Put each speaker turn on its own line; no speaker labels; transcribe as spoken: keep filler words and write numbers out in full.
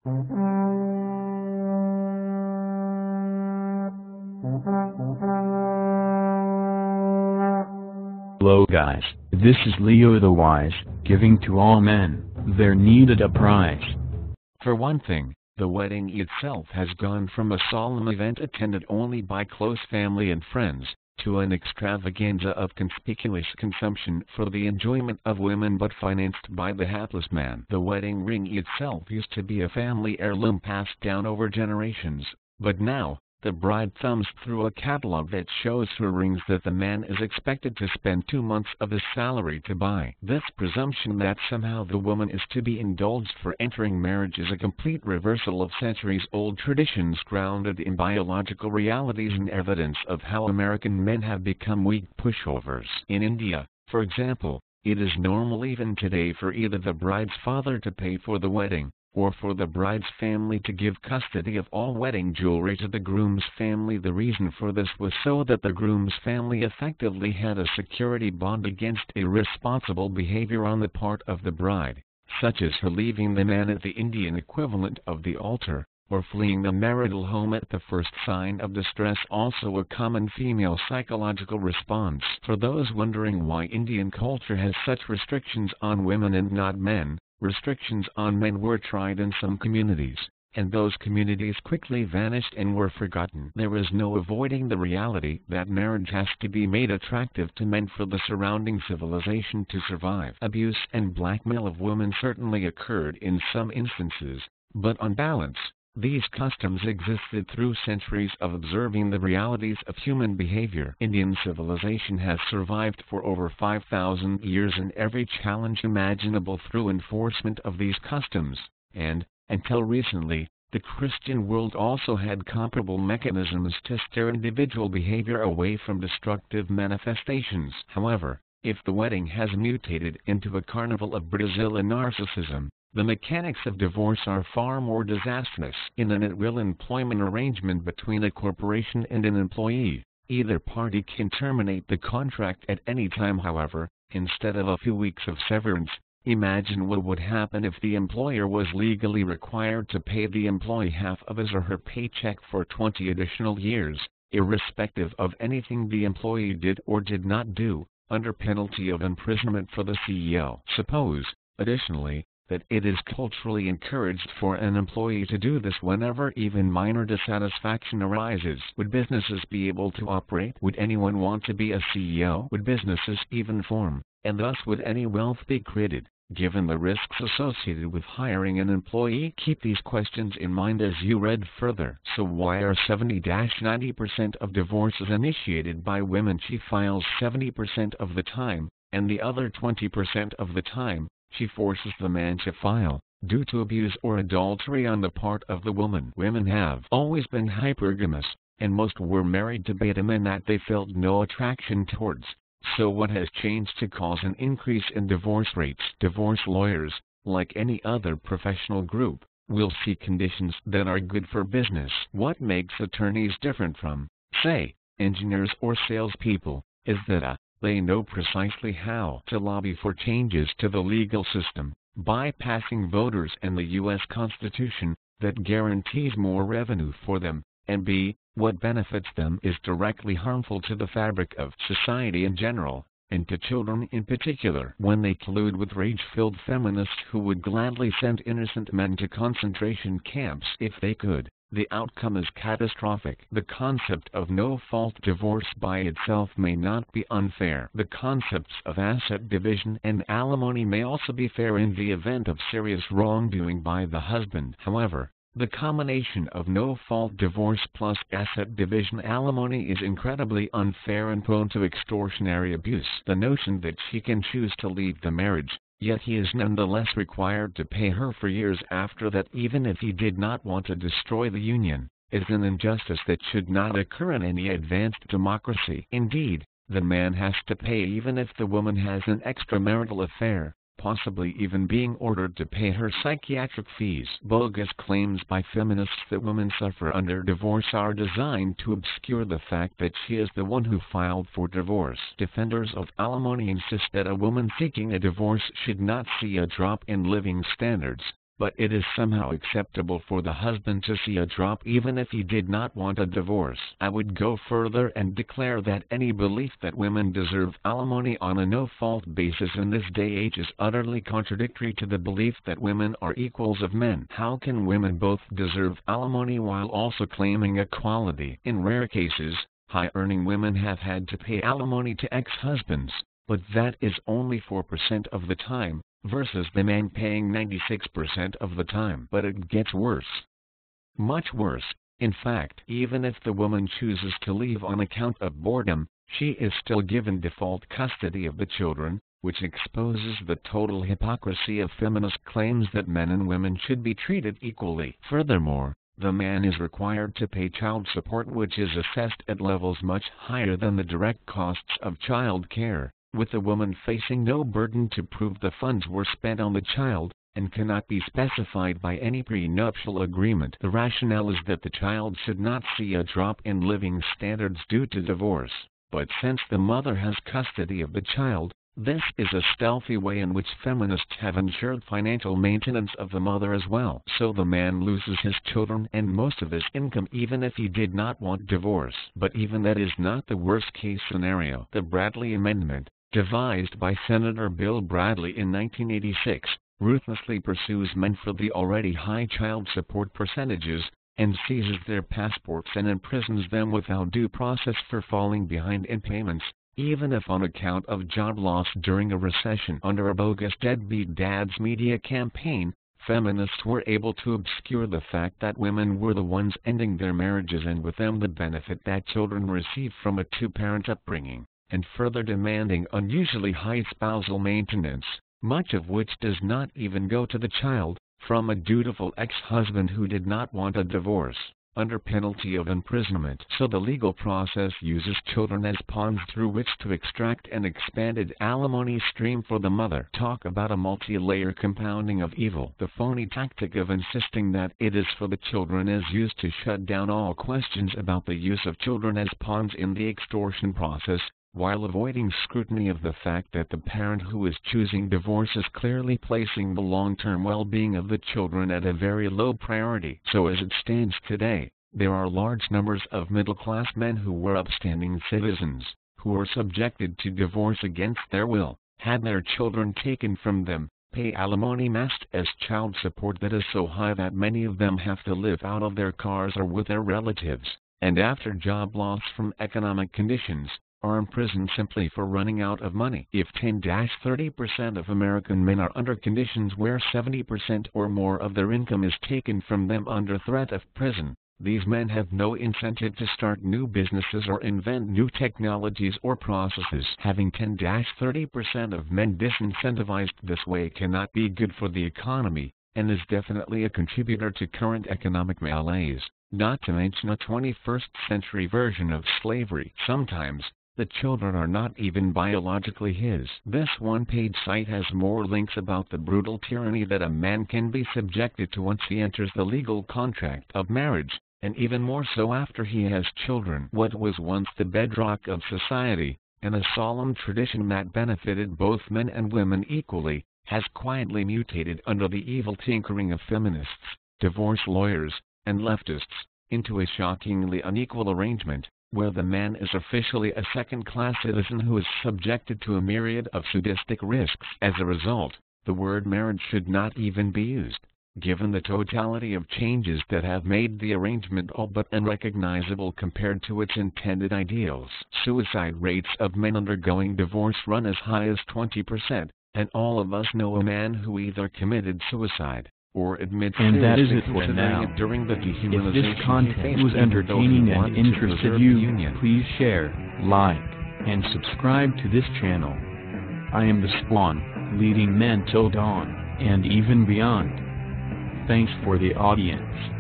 Hello guys, this is Leo the Wise, giving to all men their needed a prize.
For one thing, the wedding itself has gone from a solemn event attended only by close family and friends, to an extravaganza of conspicuous consumption for the enjoyment of women but financed by the hapless man. The wedding ring itself used to be a family heirloom passed down over generations, but now, the bride thumbs through a catalog that shows her rings that the man is expected to spend two months of his salary to buy. This presumption that somehow the woman is to be indulged for entering marriage is a complete reversal of centuries-old traditions grounded in biological realities and evidence of how American men have become weak pushovers. In India, for example, it is normal even today for either the bride's father to pay for the wedding, or for the bride's family to give custody of all wedding jewelry to the groom's family. The reason for this was so that the groom's family effectively had a security bond against irresponsible behavior on the part of the bride, such as her leaving the man at the Indian equivalent of the altar, or fleeing the marital home at the first sign of distress, also a common female psychological response. For those wondering why Indian culture has such restrictions on women and not men, restrictions on men were tried in some communities, and those communities quickly vanished and were forgotten. There is no avoiding the reality that marriage has to be made attractive to men for the surrounding civilization to survive. Abuse and blackmail of women certainly occurred in some instances, but on balance, these customs existed through centuries of observing the realities of human behavior. Indian civilization has survived for over five thousand years in every challenge imaginable through enforcement of these customs, and, until recently, the Christian world also had comparable mechanisms to steer individual behavior away from destructive manifestations. However, if the wedding has mutated into a carnival of Brazilian narcissism, the mechanics of divorce are far more disastrous. In an at-will employment arrangement between a corporation and an employee, either party can terminate the contract at any time. However, instead of a few weeks of severance, imagine what would happen if the employer was legally required to pay the employee half of his or her paycheck for twenty additional years, irrespective of anything the employee did or did not do, under penalty of imprisonment for the C E O. Suppose, additionally, that it is culturally encouraged for an employee to do this whenever even minor dissatisfaction arises. Would businesses be able to operate? Would anyone want to be a C E O? Would businesses even form, and thus would any wealth be created, given the risks associated with hiring an employee? Keep these questions in mind as you read further. So why are seventy to ninety percent of divorces initiated by women? She files seventy percent of the time, and the other twenty percent of the time, she forces the man to file, due to abuse or adultery on the part of the woman. Women have always been hypergamous, and most were married to beta men that they felt no attraction towards. So what has changed to cause an increase in divorce rates? Divorce lawyers, like any other professional group, will seek conditions that are good for business. What makes attorneys different from, say, engineers or salespeople, is that a they know precisely how to lobby for changes to the legal system, bypassing voters and the U S Constitution, that guarantees more revenue for them, and b. what benefits them is directly harmful to the fabric of society in general, and to children in particular. When they collude with rage-filled feminists who would gladly send innocent men to concentration camps if they could, the outcome is catastrophic. The concept of no-fault divorce by itself may not be unfair. The concepts of asset division and alimony may also be fair in the event of serious wrongdoing by the husband. However, the combination of no-fault divorce plus asset division alimony is incredibly unfair and prone to extortionary abuse. The notion that she can choose to leave the marriage, yet he is nonetheless required to pay her for years after that even if he did not want to destroy the union, is an injustice that should not occur in any advanced democracy. Indeed, the man has to pay even if the woman has an extramarital affair, possibly even being ordered to pay her psychiatric fees. Bogus claims by feminists that women suffer under divorce are designed to obscure the fact that she is the one who filed for divorce. Defenders of alimony insist that a woman seeking a divorce should not see a drop in living standards, but it is somehow acceptable for the husband to see a drop even if he did not want a divorce. I would go further and declare that any belief that women deserve alimony on a no-fault basis in this day age is utterly contradictory to the belief that women are equals of men. How can women both deserve alimony while also claiming equality? In rare cases, high-earning women have had to pay alimony to ex-husbands, but that is only four percent of the time, versus the man paying ninety-six percent of the time. But it gets worse. Much worse. In fact, even if the woman chooses to leave on account of boredom, she is still given default custody of the children, which exposes the total hypocrisy of feminist claims that men and women should be treated equally. Furthermore, the man is required to pay child support, which is assessed at levels much higher than the direct costs of child care, with the woman facing no burden to prove the funds were spent on the child, and cannot be specified by any prenuptial agreement. The rationale is that the child should not see a drop in living standards due to divorce, but since the mother has custody of the child, this is a stealthy way in which feminists have ensured financial maintenance of the mother as well. So the man loses his children and most of his income even if he did not want divorce. But even that is not the worst-case scenario. The Bradley Amendment, devised by Senator Bill Bradley in nineteen eighty-six, ruthlessly pursues men for the already high child support percentages, and seizes their passports and imprisons them without due process for falling behind in payments, even if on account of job loss during a recession. Under a bogus deadbeat dads media campaign, feminists were able to obscure the fact that women were the ones ending their marriages and with them the benefit that children receive from a two-parent upbringing, and further demanding unusually high spousal maintenance, much of which does not even go to the child, from a dutiful ex-husband who did not want a divorce, under penalty of imprisonment. So the legal process uses children as pawns through which to extract an expanded alimony stream for the mother. Talk about a multi-layer compounding of evil. The phony tactic of insisting that it is for the children is used to shut down all questions about the use of children as pawns in the extortion process, while avoiding scrutiny of the fact that the parent who is choosing divorce is clearly placing the long-term well-being of the children at a very low priority. So as it stands today, there are large numbers of middle-class men who were upstanding citizens, who were subjected to divorce against their will, had their children taken from them, pay alimony masked as child support that is so high that many of them have to live out of their cars or with their relatives, and after job loss from economic conditions, are imprisoned simply for running out of money. If ten to thirty percent of American men are under conditions where seventy percent or more of their income is taken from them under threat of prison, these men have no incentive to start new businesses or invent new technologies or processes. Having ten to thirty percent of men disincentivized this way cannot be good for the economy, and is definitely a contributor to current economic malaise, not to mention a twenty-first century version of slavery. Sometimes, the children are not even biologically his. This one-page site has more links about the brutal tyranny that a man can be subjected to once he enters the legal contract of marriage, and even more so after he has children. What was once the bedrock of society, and a solemn tradition that benefited both men and women equally, has quietly mutated under the evil tinkering of feminists, divorce lawyers, and leftists, into a shockingly unequal arrangement, where the man is officially a second-class citizen who is subjected to a myriad of sadistic risks. As a result, the word marriage should not even be used, given the totality of changes that have made the arrangement all but unrecognizable compared to its intended ideals. Suicide rates of men undergoing divorce run as high as twenty percent, and all of us know a man who either committed suicide, or admits
and that is it
for
now.
It during the
If this content was entertaining and interested you, please share, like, and subscribe to this channel. I am the Spawn, leading men till dawn, and even beyond. Thanks for the audience.